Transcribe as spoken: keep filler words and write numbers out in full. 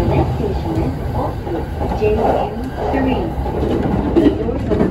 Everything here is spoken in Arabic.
next station is also J M three. The doors open